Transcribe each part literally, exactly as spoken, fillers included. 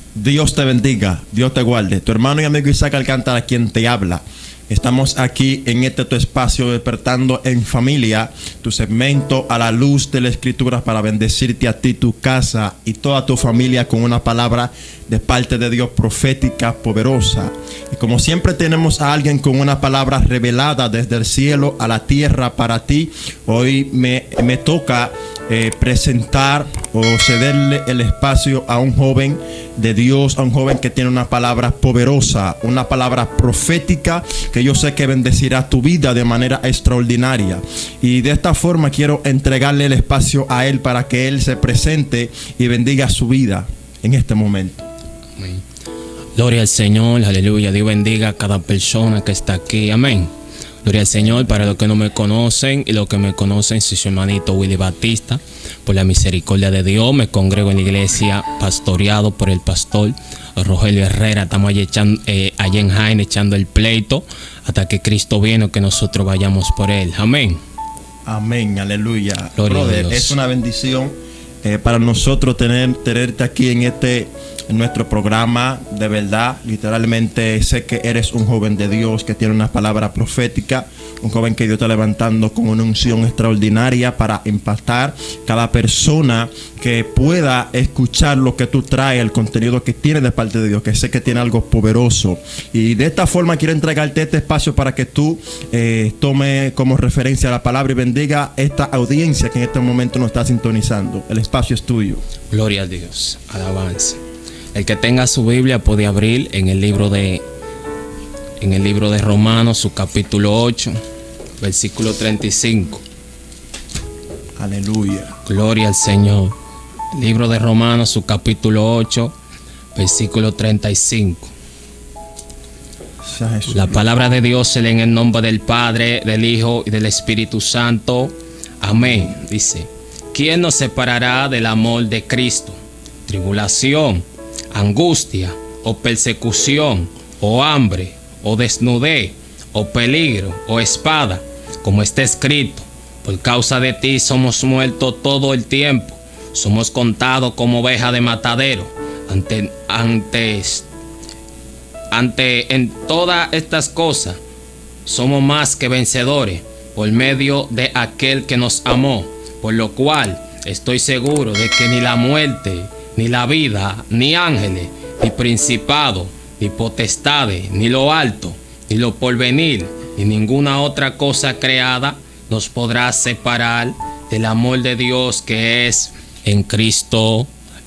Dios te bendiga, Dios te guarde. Tu hermano y amigo Isaac Alcántara, quien te habla. Estamos aquí en este tu espacio, Despertando en Familia, tu segmento a la luz de la Escritura para bendecirte a ti, tu casa y toda tu familia con una palabra de parte de Dios profética, poderosa. Y como siempre tenemos a alguien con una palabra revelada desde el cielo a la tierra para ti. Hoy me, me toca eh, presentar o cederle el espacio a un joven de Dios, a un joven que tiene una palabra poderosa, una palabra profética que yo sé que bendecirá tu vida de manera extraordinaria. Y de esta forma quiero entregarle el espacio a él para que él se presente y bendiga su vida en este momento. Amén. Gloria al Señor, aleluya. Dios bendiga a cada persona que está aquí. Amén. Gloria al Señor. Para los que no me conocen y los que me conocen, soy su hermanito Willy Batista. Por la misericordia de Dios me congrego en la iglesia pastoreado por el pastor Rogelio Herrera. Estamos allí, echando, eh, allí en Jaén echando el pleito hasta que Cristo viene o que nosotros vayamos por él. Amén. Amén, aleluya. Gloria Brother, a Dios. es una bendición eh, para nosotros tener, tenerte aquí en este en nuestro programa. De verdad, literalmente sé que eres un joven de Dios que tiene una palabra profética, un joven que Dios está levantando con una unción extraordinaria para impactar cada persona que pueda escuchar lo que tú traes, el contenido que tienes de parte de Dios, que sé que tiene algo poderoso. Y de esta forma quiero entregarte este espacio para que tú eh, tome como referencia la palabra y bendiga esta audiencia que en este momento nos está sintonizando. El espacio es tuyo. Gloria a Dios, alabanza. El que tenga su Biblia puede abrir en el libro de en el libro de Romanos, su capítulo ocho, versículo treinta y cinco. Aleluya. Gloria al Señor. Libro de Romanos, su capítulo ocho, versículo treinta y cinco. La palabra de Dios se lee en el nombre del Padre, del Hijo y del Espíritu Santo. Amén. Dice: ¿quién nos separará del amor de Cristo? Tribulación, angustia, o persecución, o hambre, o desnudez, o peligro, o espada, como está escrito: por causa de ti somos muertos todo el tiempo, somos contados como ovejas de matadero. Ante, antes, ante en todas estas cosas somos más que vencedores por medio de aquel que nos amó, por lo cual estoy seguro de que ni la muerte, ni la vida, ni ángeles, ni principados, ni potestades, ni lo alto, ni lo porvenir, ni ninguna otra cosa creada nos podrá separar del amor de Dios que es en Cristo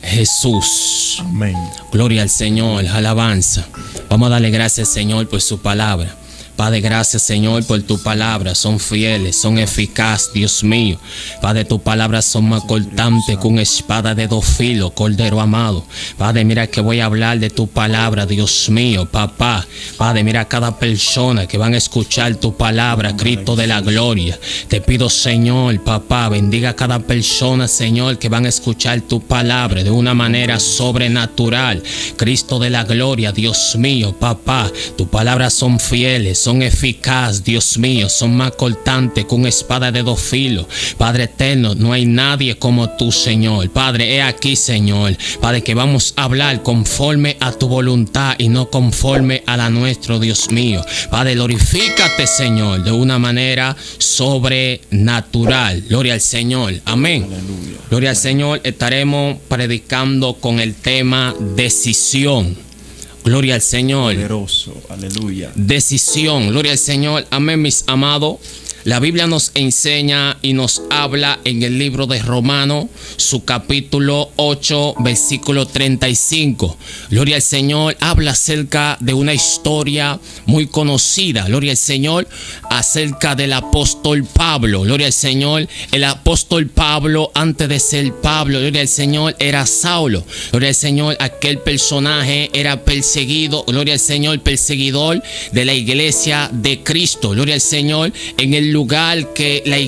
Jesús. Amén. Gloria al Señor, alabanza. Vamos a darle gracias, Señor, por su palabra. Padre, gracias, Señor, por tu palabra. Son fieles, son eficaces, Dios mío. Padre, tu palabra son más cortantes que una espada de dos filos, Cordero amado. Padre, mira que voy a hablar de tu palabra, Dios mío, papá. Padre, mira a cada persona que van a escuchar tu palabra, Cristo de la gloria. Te pido, Señor, papá, bendiga a cada persona, Señor, que van a escuchar tu palabra de una manera sobrenatural. Cristo de la gloria, Dios mío, papá. Tu palabra son fieles, son eficaces, Dios mío, son más cortantes que una espada de dos filos. Padre eterno, no hay nadie como tú, Señor. Padre, he aquí, Señor, Padre, que vamos a hablar conforme a tu voluntad y no conforme a la nuestra, Dios mío. Padre, glorifícate, Señor, de una manera sobrenatural. Gloria al Señor. Amén. Aleluya. Gloria al Señor. Estaremos predicando con el tema decisión. Gloria al Señor. Poderoso. Aleluya. Decisión. Gloria al Señor. Amén, mis amados. La Biblia nos enseña y nos habla en el libro de Romanos, su capítulo ocho, versículo treinta y cinco. Gloria al Señor. Habla acerca de una historia muy conocida. Gloria al Señor. Acerca del apóstol Pablo. Gloria al Señor. El apóstol Pablo, antes de ser Pablo, gloria al Señor, era Saulo. Gloria al Señor. Aquel personaje era perseguido. Gloria al Señor. Perseguidor de la iglesia de Cristo. Gloria al Señor. En el lugar que la iglesia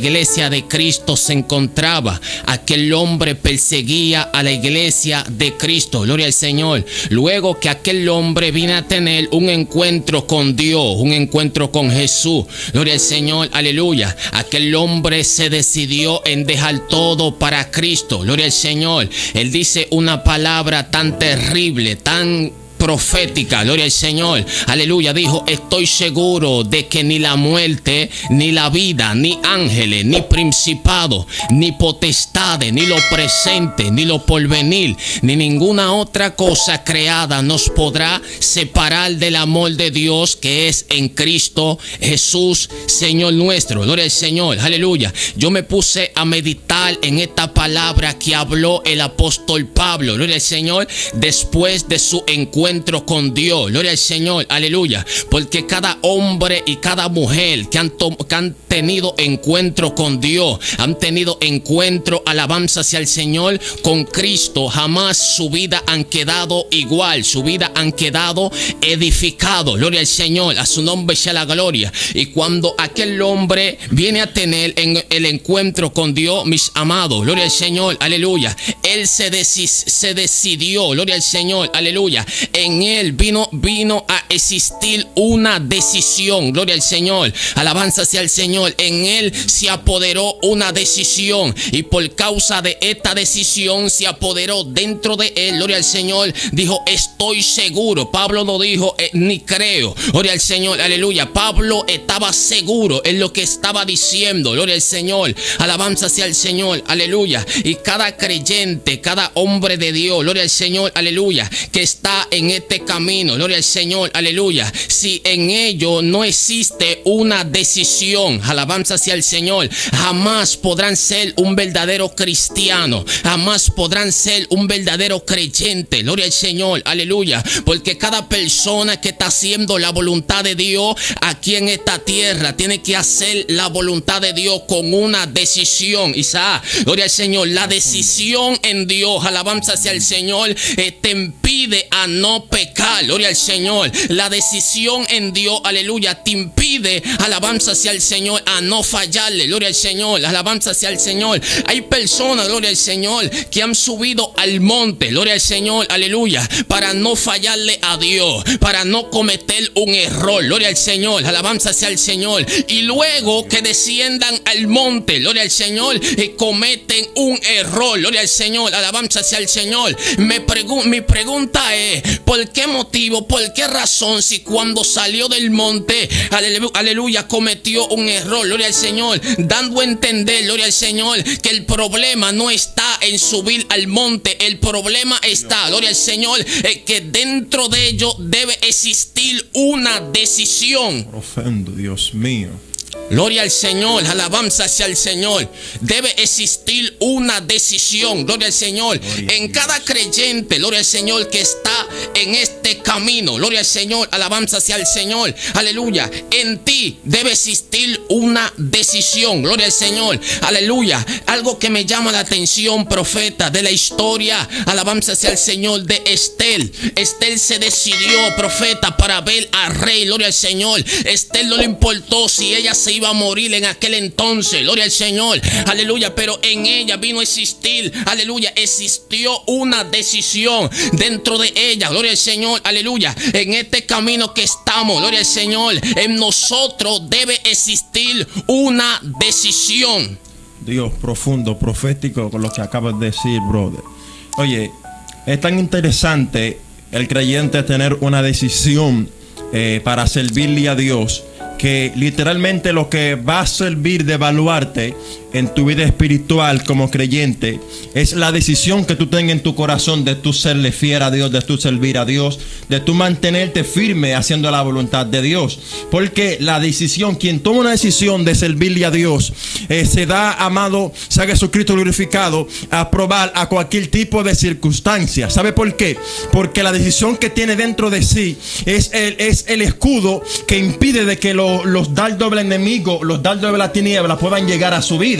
iglesia de Cristo se encontraba. Aquel hombre perseguía a la iglesia de Cristo, gloria al Señor. Luego que aquel hombre vino a tener un encuentro con Dios, un encuentro con Jesús, gloria al Señor, aleluya. Aquel hombre se decidió en dejar todo para Cristo, gloria al Señor. Él dice una palabra tan terrible, tan profética, gloria al Señor, aleluya. Dijo: estoy seguro de que ni la muerte, ni la vida, ni ángeles, ni principados, ni potestades, ni lo presente, ni lo porvenir, ni ninguna otra cosa creada nos podrá separar del amor de Dios que es en Cristo Jesús, Señor nuestro, gloria al Señor, aleluya. Yo me puse a meditar en esta palabra que habló el apóstol Pablo, gloria al Señor, después de su encuentro con Dios, gloria al Señor, aleluya. Porque cada hombre y cada mujer que han, que han tenido encuentro con Dios, han tenido encuentro, alabanza hacia el Señor con Cristo, jamás su vida han quedado igual, su vida han quedado edificado, gloria al Señor, a su nombre sea la gloria. Y cuando aquel hombre viene a tener en el encuentro con Dios, mis amados, gloria al Señor, aleluya, él se, decis, se decidió, gloria al Señor, aleluya. En él vino, vino a existir una decisión, gloria al Señor, alabanza hacia el Señor. En él se apoderó una decisión, y por causa de esta decisión se apoderó dentro de él, gloria al Señor. Dijo: estoy seguro. Pablo no dijo eh, ni creo, gloria al Señor, aleluya. Pablo estaba seguro en lo que estaba diciendo, gloria al Señor, alabanza hacia el Señor, aleluya. Y cada creyente, cada hombre de Dios, gloria al Señor, aleluya, que está en este camino, gloria al Señor, aleluya, si en ello no existe una decisión, alabanza hacia el Señor, jamás podrán ser un verdadero cristiano, jamás podrán ser un verdadero creyente, gloria al Señor, aleluya. Porque cada persona que está haciendo la voluntad de Dios aquí en esta tierra tiene que hacer la voluntad de Dios con una decisión. Isaac, gloria al Señor, la decisión en Dios, alabanza hacia el Señor, eh, te impide a no pecar, gloria al Señor. La decisión en Dios, aleluya, te impide, alabanza hacia el Señor, a no fallarle, gloria al Señor, alabanza hacia el Señor. Hay personas, gloria al Señor, que han subido al monte, gloria al Señor, aleluya, para no fallarle a Dios, para no cometer un error, gloria al Señor, alabanza hacia el Señor. Y luego que desciendan al monte, gloria al Señor, y cometen un error, gloria al Señor, alabanza hacia el Señor. Me pregun mi pregunta es: ¿por qué motivo, por qué razón, si cuando salió del monte, aleluya, aleluya, cometió un error, gloria al Señor, dando a entender, gloria al Señor, que el problema no está en subir al monte, el problema está, gloria al Señor, eh, que dentro de ello debe existir una decisión. Profundo, Dios mío. Gloria al Señor, alabanza hacia el Señor. Debe existir una decisión, gloria al Señor, en cada creyente, gloria al Señor, que está en este camino, gloria al Señor, alabanza hacia el Señor, aleluya. En ti debe existir una decisión, gloria al Señor, aleluya. Algo que me llama la atención, profeta, de la historia, alabanza hacia el Señor, de Estel. Estel se decidió, profeta, para ver al rey, gloria al Señor. Estel no le importó si ella se iba a morir en aquel entonces, gloria al Señor, aleluya, pero en ella vino a existir, aleluya, existió una decisión dentro de ella, gloria al Señor, aleluya. En este camino que estamos, gloria al Señor, en nosotros debe existir una decisión. Dios, profundo, profético con lo que acabas de decir, brother. Oye, es tan interesante el creyente tener una decisión eh, para servirle a Dios, que literalmente lo que va a servir de evaluarte en tu vida espiritual como creyente es la decisión que tú tengas en tu corazón de tú serle fiel a Dios, de tú servir a Dios, de tú mantenerte firme haciendo la voluntad de Dios. Porque la decisión, quien toma una decisión de servirle a Dios, eh, se da, amado, sea Jesucristo glorificado, a probar a cualquier tipo de circunstancia. ¿Sabe por qué? Porque la decisión que tiene dentro de sí es el, es el escudo que impide de que lo, los dardos del enemigo, los dardos de la tiniebla puedan llegar a su vida.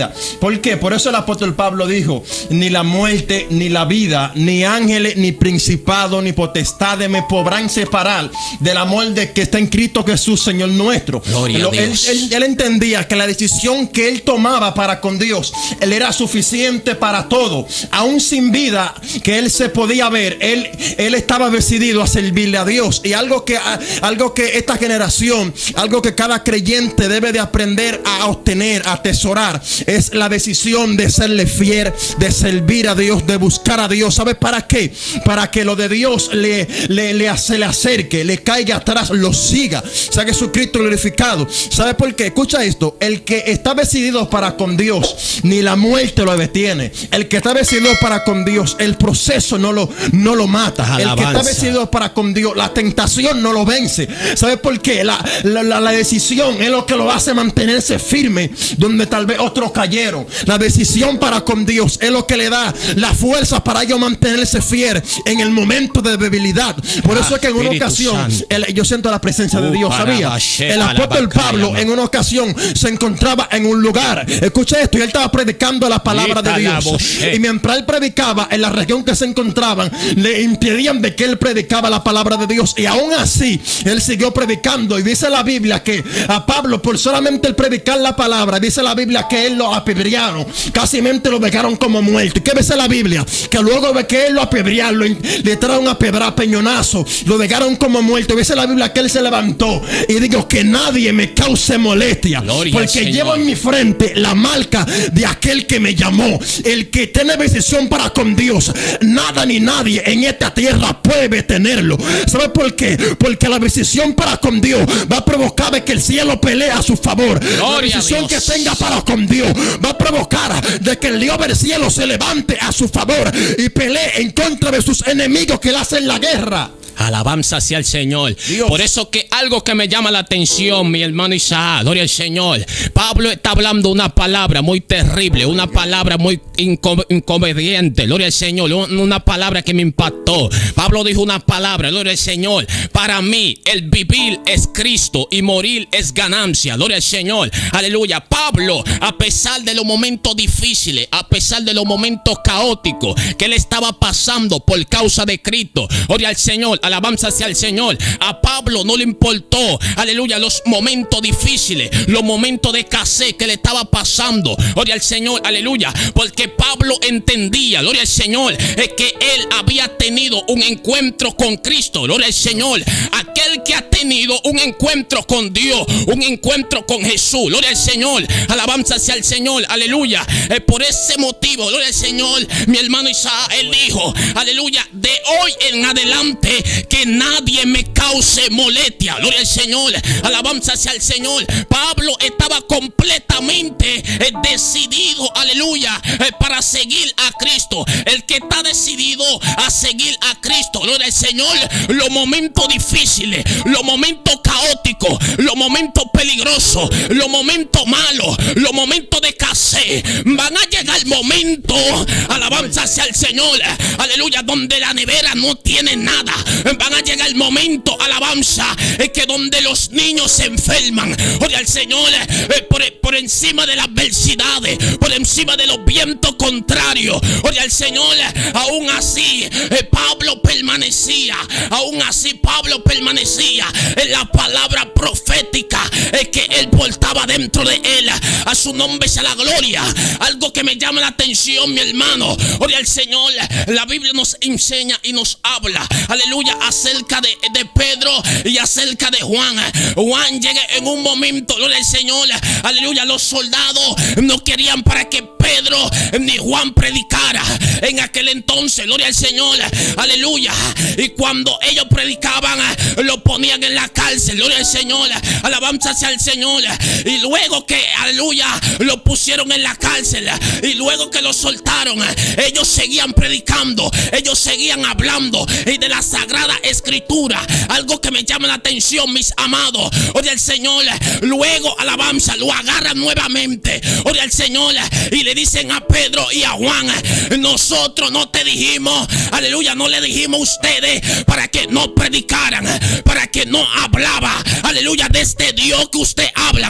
aleluya. ¿Por qué? Por eso el apóstol Pablo dijo: ni la muerte, ni la vida, ni ángeles, ni principado, ni potestades me podrán separar del amor de que está en Cristo Jesús, Señor nuestro. Gloria Él, a Dios. él, él entendía que la decisión que él tomaba para con Dios, él era suficiente para todo. Aún sin vida que él se podía ver, él, él estaba decidido a servirle a Dios. Y algo que, algo que esta generación, algo que cada creyente debe de aprender a obtener, a atesorar, es la decisión de serle fiel, de servir a Dios, de buscar a Dios. ¿Sabes para qué? Para que lo de Dios le, le, le, se le acerque, le caiga atrás, lo siga. Sea Jesucristo glorificado. ¿Sabes por qué? Escucha esto: el que está decidido para con Dios, ni la muerte lo detiene. El que está decidido para con Dios, el proceso no lo, no lo mata. El que está decidido para con Dios, la tentación no lo vence. ¿Sabes por qué? La, la, la, la decisión es lo que lo hace mantenerse firme donde tal vez otros cayeron. La decisión para con Dios es lo que le da la fuerza para ellos mantenerse fiel en el momento de debilidad. Por eso es que en una ocasión el, yo siento la presencia de Dios, ¿sabía? El apóstol Pablo en una ocasión se encontraba en un lugar, escucha esto, y él estaba predicando la palabra de Dios, y mientras él predicaba, en la región que se encontraban le impedían de que él predicaba la palabra de Dios, y aún así él siguió predicando. Y dice la Biblia que a Pablo, por solamente el predicar la palabra, dice la Biblia que él lo apedrearon, casi mente lo dejaron como muerto. ¿Y qué dice la Biblia? Que luego de que él lo apedrearon, le trajeron a pedrar, peñonazo, lo dejaron como muerto. Dice la Biblia que él se levantó y dijo: que nadie me cause molestia, Gloria porque llevo en mi frente la marca de aquel que me llamó. El que tiene decisión para con Dios, nada ni nadie en esta tierra puede detenerlo. ¿Sabe por qué? Porque la decisión para con Dios va a provocar de que el cielo pelee a su favor. Gloria, la decisión que tenga para con Dios va a provocar de que el Dios del cielo se levante a su favor y pelee en contra de sus enemigos que le hacen la guerra. Alabanza hacia el Señor. Dios. Por eso que algo que me llama la atención, mi hermano Isaac, gloria al Señor. Pablo está hablando una palabra muy terrible, una palabra muy inco inconveniente, gloria al Señor, una palabra que me impactó. Pablo dijo una palabra, gloria al Señor: para mí el vivir es Cristo y morir es ganancia, gloria al Señor, aleluya. Pablo, a pesar de los momentos difíciles, a pesar de los momentos caóticos que él estaba pasando por causa de Cristo, gloria al Señor, alabanza hacia el Señor, a Pablo no le importó, aleluya, los momentos difíciles, los momentos de escasez que le estaba pasando, gloria al Señor, aleluya, porque Pablo entendía, gloria al Señor, es que él había tenido un encuentro con Cristo, gloria al Señor. Aquel que ha tenido un encuentro con Dios, un encuentro con Jesús, gloria al Señor, alabanza hacia el Señor, aleluya. Eh, por ese motivo, gloria al Señor, mi hermano Isaac, él dijo, aleluya, de hoy en adelante que nadie me cause molestia, gloria al Señor, alabanza hacia el Señor. Pablo estaba completamente eh, decidido, aleluya, eh, para seguir a Cristo. El que está decidido a seguir a Cristo, gloria al Señor, los momentos difíciles, los momentos caóticos, los momentos peligrosos, los momentos malos, los momentos de escasez, van a llegar momentos, alabanza hacia el Señor, aleluya, donde la nevera no tiene nada. Van a llegar el momento, alabanza, es que donde los niños se enferman, oye al Señor, eh, por, por encima de las adversidades, por encima de los vientos contrarios, oye al Señor, aún así eh, Pablo permanecía, aún así Pablo permanecía en la palabra profética eh, que él portaba dentro de él. A su nombre sea la gloria. Algo que me llama la atención, mi hermano, oye al Señor, la Biblia nos enseña y nos habla, aleluya, acerca de, de Pedro y acerca de Juan. Juan llega en un momento, gloria al Señor, aleluya, los soldados no querían para que Pedro ni Juan predicara en aquel entonces, gloria al Señor, aleluya. Y cuando ellos predicaban, lo ponían en la cárcel, gloria al Señor, alabanza hacia el Señor. Y luego que, aleluya, lo pusieron en la cárcel y luego que lo soltaron, ellos seguían predicando, ellos seguían hablando y de la Sagrada Escritura. Algo que me llama la atención, mis amados, oye al Señor, luego alabanza, lo agarran nuevamente, oye al Señor, y le dicen a Pedro y a Juan: nosotros no te dijimos, aleluya, no le dijimos a ustedes para que no predicaran, para que no hablaba, aleluya, de este Dios que ustedes hablan.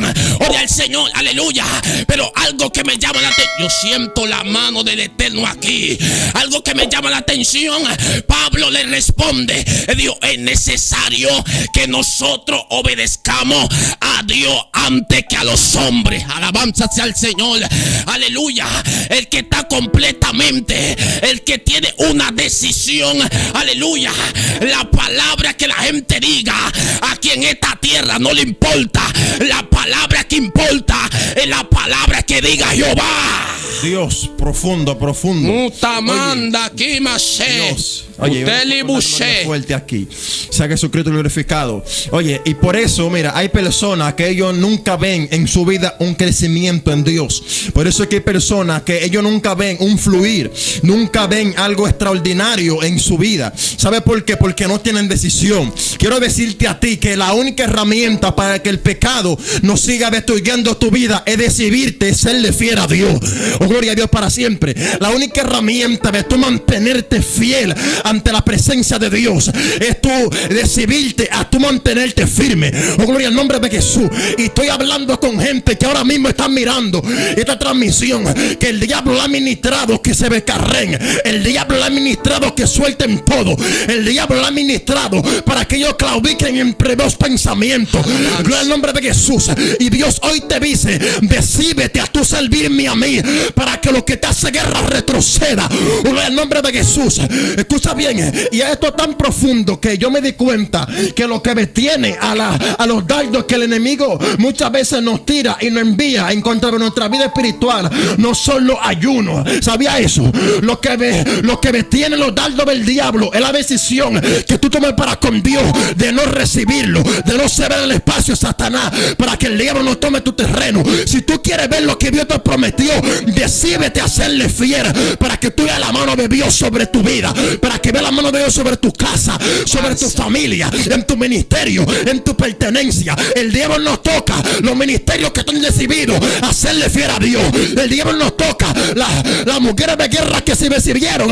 Oye al Señor, aleluya. Pero algo que me llama la atención, yo siento la mano del Eterno aquí. Algo que me llama la atención, Pablo le responde, Dios, es necesario que nosotros obedezcamos a Dios antes que a los hombres. Alabanza sea al Señor, aleluya. El que está completamente, el que tiene una decisión, aleluya. La palabra que la gente diga aquí en esta tierra no le importa. La palabra que importa es la palabra que diga Jehová. Dios, profundo, profundo. Mutamanda aquí más. Dios. Oye, fuerte aquí. Sea Jesucristo glorificado. Oye, y por eso, mira, hay personas que ellos nunca ven en su vida un crecimiento en Dios. Por eso es que hay personas que ellos nunca ven un fluir, nunca ven algo extraordinario en su vida. ¿Sabe por qué? Porque no tienen decisión. Quiero decirte a ti que la única herramienta para que el pecado no siga destruyendo tu vida es decidirte serle fiel a Dios. Oh, gloria a Dios para siempre. La única herramienta de tú mantenerte fiel ante la presencia de Dios es tú decidirte a tú mantenerte firme. Oh, gloria al nombre de Jesús. Y estoy hablando con gente que ahora mismo están mirando esta transmisión, que el diablo le ha ministrado que se becarren, el diablo le ha ministrado que suelten todo, el diablo le ha ministrado para que ellos claudiquen entre dos pensamientos. Gloria al nombre de Jesús. Y Dios hoy te dice, decídete a tú servirme a mí para que lo que te hace guerra retroceda. Gloria al nombre de Jesús. Escucha bien, y esto es tan profundo que yo me di cuenta que lo que detiene a, la, a los dardos que el enemigo muchas veces nos tira y nos envía en contra de nuestra vida espiritual no son los ayunos. ¿Sabía eso? Lo que, ve, lo que detiene los dardos del diablo es la decisión que tú tomes para con Dios de no recibirlo, de no ceder el espacio a Satanás para que el diablo no tome tu terreno. Si tú quieres ver lo que Dios te prometió, decídete a serle fiel para que tú veas la mano de Dios sobre tu vida, para que veas la mano de Dios sobre tu casa, sobre tu familia, en tu ministerio, en tu pertenencia. El diablo nos toca los ministerios que están decididos a serle fiel a Dios. El diablo nos toca las la mujeres de guerra que se decidieron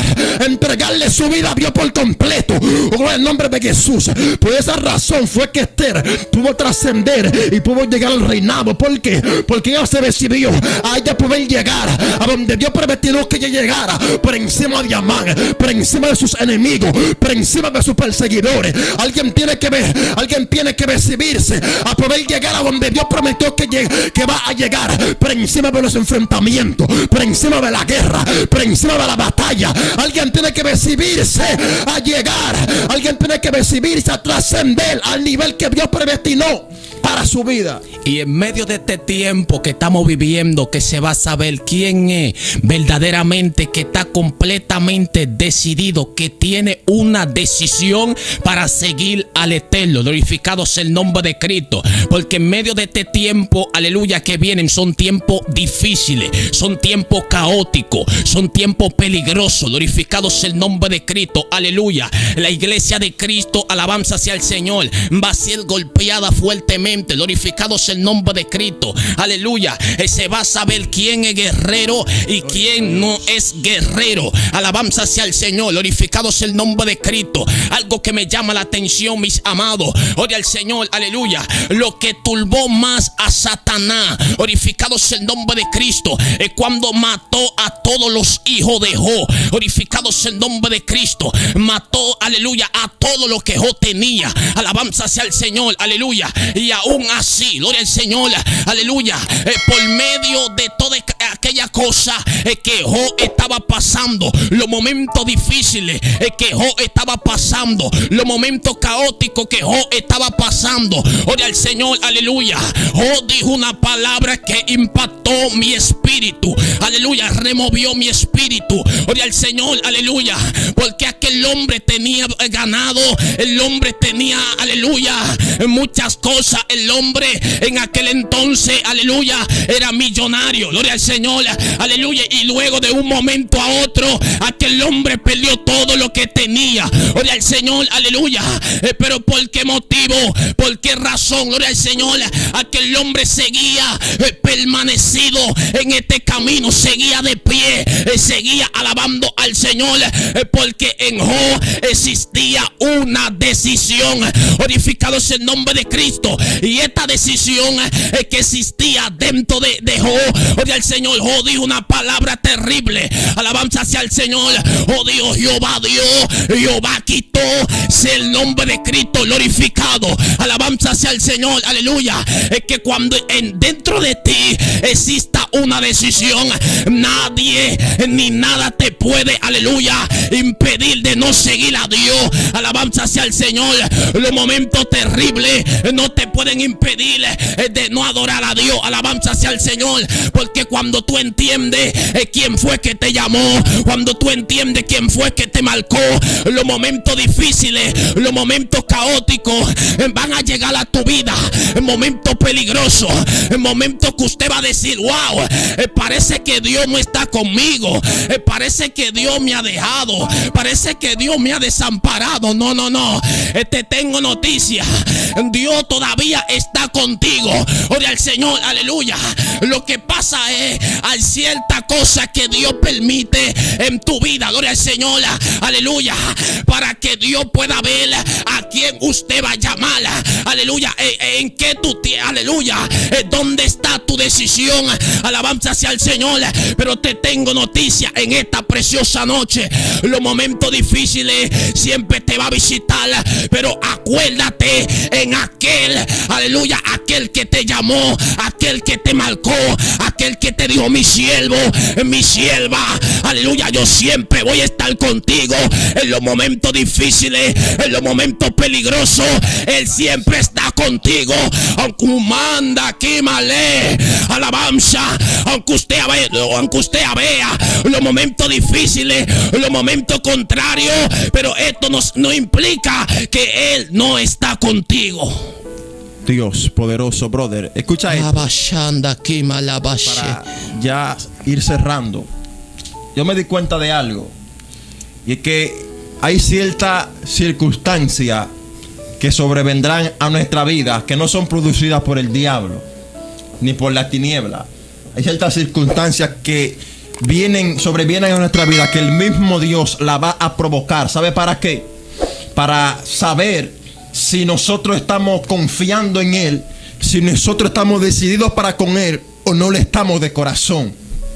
a entregarle su vida a Dios por completo. En el nombre de Jesús. Por esa razón fue que Esther pudo trascender y pudo llegar al reinado. ¿Por qué? Porque ella se decidió a ella poder llegar a donde Dios prometió que ella llegara, por encima de Amán, por encima de sus enemigos, por encima de sus perseguidores. Alguien tiene que ver, alguien tiene que decidirse a poder llegar a donde Dios prometió que, llegue, que va a llegar, por encima de los enfrentamientos, por encima de la guerra, por encima de la batalla. Alguien tiene que decidirse a llegar, alguien tiene que decidirse a trascender al nivel que Dios predestinó para su vida. Y en medio de este tiempo que estamos viviendo, que se va a saber quién es verdaderamente, que está completamente decidido, que tiene una decisión para seguir al Eterno. Glorificado sea el nombre de Cristo. Porque en medio de este tiempo, aleluya, que vienen, son tiempos difíciles, son tiempos caóticos, son tiempos peligrosos. Glorificado sea el nombre de Cristo, aleluya. La iglesia de Cristo, alabanza sea el Señor, va a ser golpeada fuertemente. Glorificado sea el nombre de Cristo, aleluya. Se va a saber quién es guerrero y quién no es guerrero. Alabanza sea el Señor, glorificado sea el nombre de Cristo. Algo que me llama la atención, mis amados, oye al Señor, aleluya. Lo que turbó más a Satanás, glorificado sea el nombre de Cristo, es cuando mató a todos los hijos de Job. Glorificado sea el nombre de Cristo. Mató, aleluya, a todo lo que Job tenía. Alabanza sea el Señor, aleluya. Y aún así, gloria al Señor, aleluya, eh, por medio de toda aquella cosa eh, que Job estaba pasando, los momentos difíciles eh, que Job estaba pasando, los momentos caóticos que Job estaba pasando, gloria al Señor, aleluya. Job dijo una palabra que impactó mi espíritu, aleluya, removió mi espíritu, gloria al Señor, aleluya, porque aquel hombre tenía ganado, el hombre tenía, aleluya, muchas cosas. El hombre en aquel entonces, aleluya, era millonario, gloria al Señor, aleluya. Y luego de un momento a otro, aquel hombre perdió todo lo que tenía, gloria al Señor, aleluya. eh, Pero ¿por qué motivo? ¿Por qué razón? Gloria al Señor. Aquel hombre seguía eh, permanecido en este camino, seguía de pie, eh, seguía alabando al Señor, eh, porque en Job existía una decisión. Glorificado es el nombre de Cristo. Y esta decisión eh, que existía dentro de, de Job, oye, el Señor, Job dijo una palabra terrible. Alabanza hacia el Señor. Oh Dios, Jehová dio, Jehová quitó. Sea el nombre de Cristo glorificado. Alabanza hacia el Señor. Aleluya. Es que cuando en, dentro de ti exista una decisión, nadie ni nada te puede, aleluya, impedir de no seguir a Dios. Alabanza hacia el Señor. Los momentos terribles no te pueden impedir de no adorar a Dios. Alabanza hacia el Señor. Porque cuando tú entiendes quién fue que te llamó, cuando tú entiendes quién fue que te marcó, los momentos difíciles, los momentos caóticos van a llegar a tu vida, momentos peligrosos, momentos que usted va a decir: wow, parece que Dios no está conmigo, parece que Dios me ha dejado, parece que Dios me ha desamparado. No, no, no, te tengo noticia: Dios todavía está contigo. Oye al Señor, aleluya. Lo que pasa es, hay cierta cosa que Dios permite en tu vida, gloria al Señor, aleluya, para que Dios pueda ver a quién usted va a llamar, aleluya, en, en qué tú tienes, aleluya, dónde está tu decisión. Alabanza hacia el Señor. Pero te tengo noticia en esta preciosa noche: los momentos difíciles siempre te va a visitar, pero acuérdate en aquel, aleluya, aquel que te llamó, aquel que te marcó, aquel que te dijo: mi siervo, mi sierva, aleluya, yo siempre voy a estar contigo en los momentos difíciles, en los momentos peligrosos. Él siempre está contigo, aunque manda aquí malé, alabanza, aunque usted vea, aunque usted vea los momentos difíciles, los momentos contrarios, pero esto no, no implica que Él no está contigo. Dios poderoso, brother. Escucha esto. Para ya ir cerrando, yo me di cuenta de algo, y es que hay ciertas circunstancias que sobrevendrán a nuestra vida que no son producidas por el diablo ni por la tiniebla. Hay ciertas circunstancias que vienen, sobrevienen a nuestra vida, que el mismo Dios la va a provocar. ¿Sabe para qué? Para saber si nosotros estamos confiando en Él, si nosotros estamos decididos para con Él o no le estamos de corazón.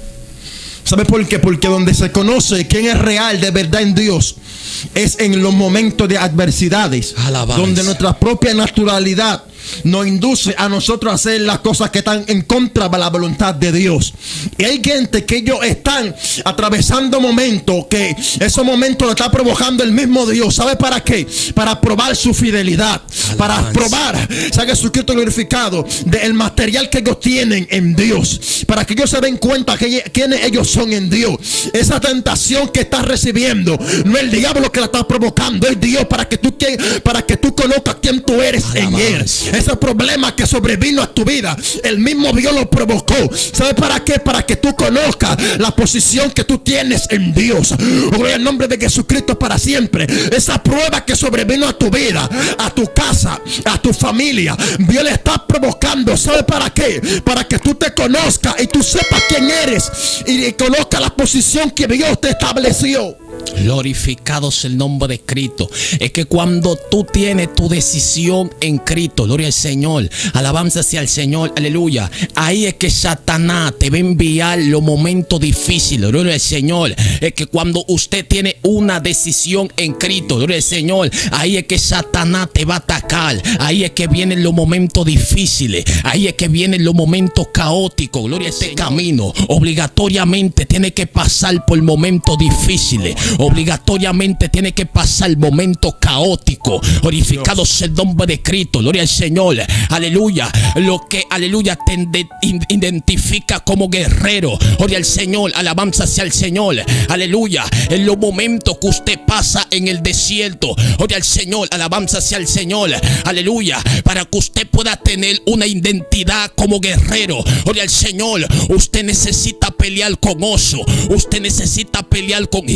¿Sabe por qué? Porque donde se conoce quién es real de verdad en Dios es en los momentos de adversidades. Alabanza. Donde nuestra propia naturalidad nos induce a nosotros a hacer las cosas que están en contra de la voluntad de Dios. Y hay gente que ellos están atravesando momentos, que esos momentos lo está provocando el mismo Dios. ¿Sabe para qué? Para probar su fidelidad. Alabanza. Para probar, ¿sabe? Jesucristo glorificado, del material que ellos tienen en Dios, para que ellos se den cuenta que quiénes ellos son en Dios. Esa tentación que estás recibiendo no es el diablo que la está provocando, es Dios, para que tú, para que tú conozcas quién tú eres. Alabanza. En Él. Ese problema que sobrevino a tu vida, el mismo Dios lo provocó. ¿Sabe para qué? Para que tú conozcas la posición que tú tienes en Dios. Gloria al nombre de Jesucristo para siempre. Esa prueba que sobrevino a tu vida, a tu casa, a tu familia, Dios le está provocando. ¿Sabe para qué? Para que tú te conozcas y tú sepas quién eres y conozcas la posición que Dios te estableció. Glorificado es el nombre de Cristo. Es que cuando tú tienes tu decisión en Cristo, gloria al Señor, alabanza hacia el Señor, aleluya, ahí es que Satanás te va a enviar los momentos difíciles, gloria al Señor. Es que cuando usted tiene una decisión en Cristo, gloria al Señor, ahí es que Satanás te va a atacar. Ahí es que vienen los momentos difíciles, ahí es que vienen los momentos caóticos. Gloria a este camino obligatoriamente tiene que pasar por momentos difíciles, obligatoriamente tiene que pasar momentos caóticos. Glorificado sea el nombre de Cristo, gloria al Señor, aleluya. Lo que, aleluya, te identifica como guerrero, gloria al Señor, alabanza hacia el Señor, aleluya. En los momentos que usted pasa en el desierto, gloria al Señor, alabanza hacia el Señor, aleluya, para que usted pueda tener una identidad como guerrero, gloria al Señor. Usted necesita pelear con oso, usted necesita pelear con gigantes,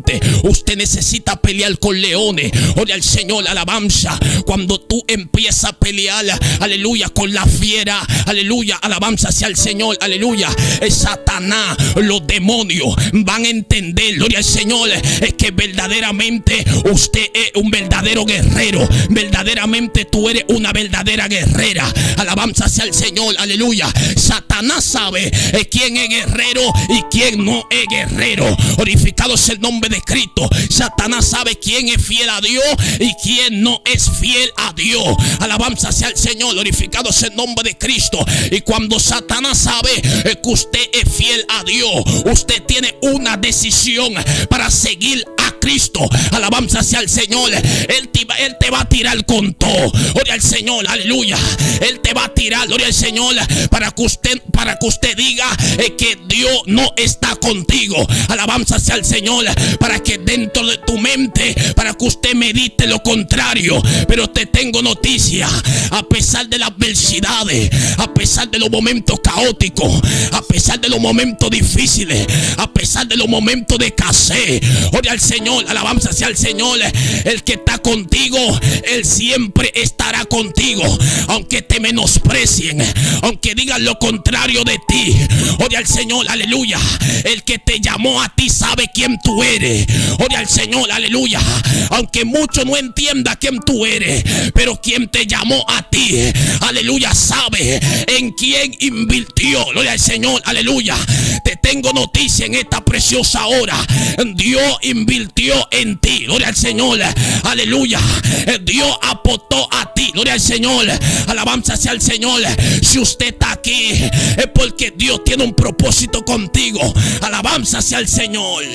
verdaderamente usted necesita pelear con leones. Oye al Señor, alabanza. Cuando tú empiezas a pelear, aleluya, con la fiera, aleluya, alabanza hacia el Señor, aleluya, es Satanás, los demonios van a entender, gloria al Señor, es que verdaderamente usted es un verdadero guerrero. Verdaderamente tú eres una verdadera guerrera. Alabanza hacia el Señor, aleluya. Satanás sabe quién es guerrero y quién no es guerrero. Glorificado es el nombre de Cristo. Satanás sabe quién es fiel a Dios y quién no es fiel a Dios. Alabanza hacia el Señor. Glorificado es el nombre de Cristo. Y cuando Satanás sabe que usted es fiel a Dios, usted tiene una decisión para seguir a Cristo. Alabanza hacia el Señor. Él te, él te va a tirar con todo. Gloria al Señor, aleluya. Él te va a tirar, gloria al Señor, para que usted, para que usted diga eh, que Dios no está contigo. Alabanza hacia el Señor, para que dentro de tu mente, para que usted medite lo contrario. Pero te tengo noticia: a pesar de las adversidades, a pesar de los momentos caóticos, a pesar de los momentos difíciles, a pesar de los momentos de escasez, gloria al Señor, alabanza hacia el Señor. El que está contigo, Él siempre estará contigo. Aunque te menosprecien, aunque digan lo contrario de ti, oye al Señor, aleluya. El que te llamó a ti sabe quién tú eres. Oye al Señor, aleluya. Aunque mucho no entienda quién tú eres, pero quien te llamó a ti, aleluya, sabe en quién invirtió. Gloria al Señor, aleluya. Te tengo noticia en esta preciosa hora: Dios invirtió en ti. Gloria al Señor, aleluya. Dios apostó a ti. Gloria al Señor, alabanza hacia el Señor. Si usted está aquí es porque Dios tiene un propósito contigo. Alabanza hacia el Señor.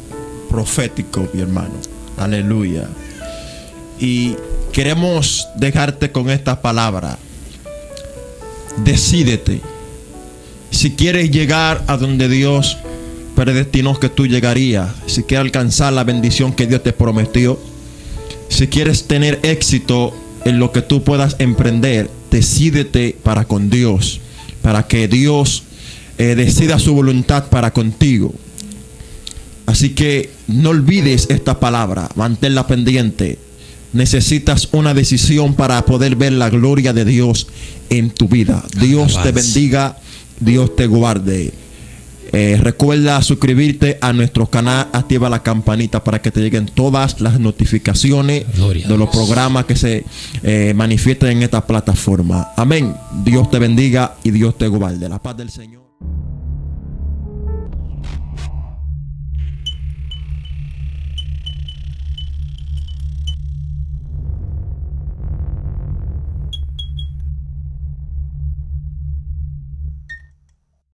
Profético, mi hermano, aleluya. Y queremos dejarte con esta palabra: decídete. Si quieres llegar a donde Dios predestinó que tú llegarías, si quieres alcanzar la bendición que Dios te prometió, si quieres tener éxito en lo que tú puedas emprender, decídete para con Dios, para que Dios eh, decida su voluntad para contigo. Así que no olvides esta palabra, manténla pendiente. Necesitas una decisión para poder ver la gloria de Dios en tu vida. Dios te bendiga, Dios te guarde. Eh, recuerda suscribirte a nuestro canal, activa la campanita para que te lleguen todas las notificaciones Gloria de los programas que se eh, manifiesten en esta plataforma. Amén. Dios te bendiga y Dios te guarde. La paz del Señor.